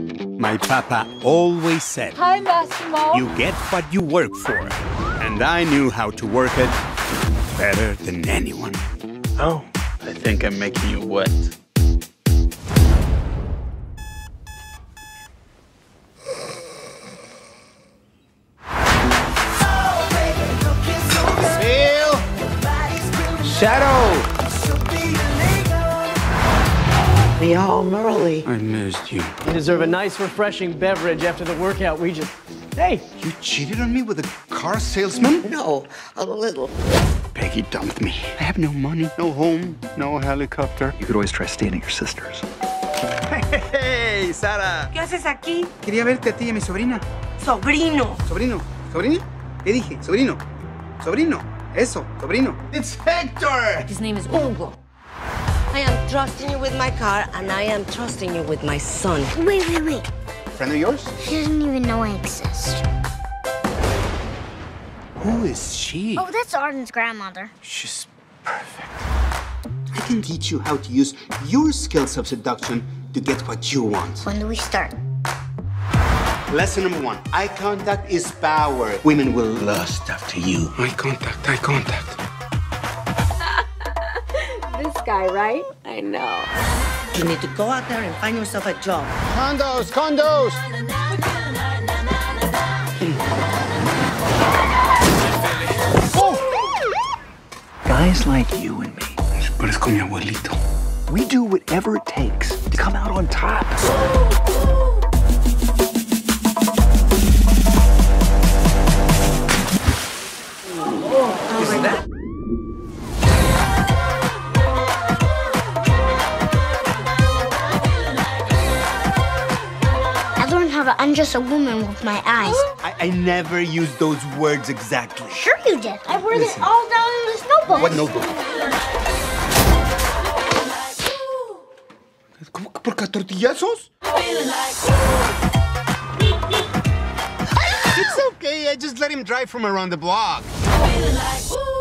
My papa always said, Hi, Massimo. you get what you work for. And I knew how to work it better than anyone. Oh, I think I'm making you wet. Bill! Shadow! Be home early. I missed you. You deserve a nice, refreshing beverage after the workout we just... Hey! You cheated on me with a car salesman? No, a little. Peggy dumped me. I have no money, no home, no helicopter. You could always try staying at your sister's. Hey, Sara. ¿Qué haces aquí? Quería verte a ti y a mi sobrina. Sobrino. ¿Sobrino? ¿Sobrina? ¿Qué dije? Sobrino. Sobrino. Eso, sobrino. It's Hector! His name is Hugo. I am trusting you with my car, and I am trusting you with my son. Wait. Friend of yours? She doesn't even know I exist. Who is she? Oh, that's Arden's grandmother. She's perfect. I can teach you how to use your skills of seduction to get what you want. When do we start? Lesson number 1. Eye contact is power. Women will lust after you. Eye contact, eye contact. This guy, right? I know. You need to go out there and find yourself a job. Condos, condos! Guys like you and me, Parezco mi abuelito. we do whatever it takes to come out on top. Isn't that? I learned how to undress a woman with my eyes. I never use those words exactly. Sure you did. I wrote it all down in this notebook. What notebook? ¿Cómo que por tortillazos? It's okay, I just let him drive from around the block.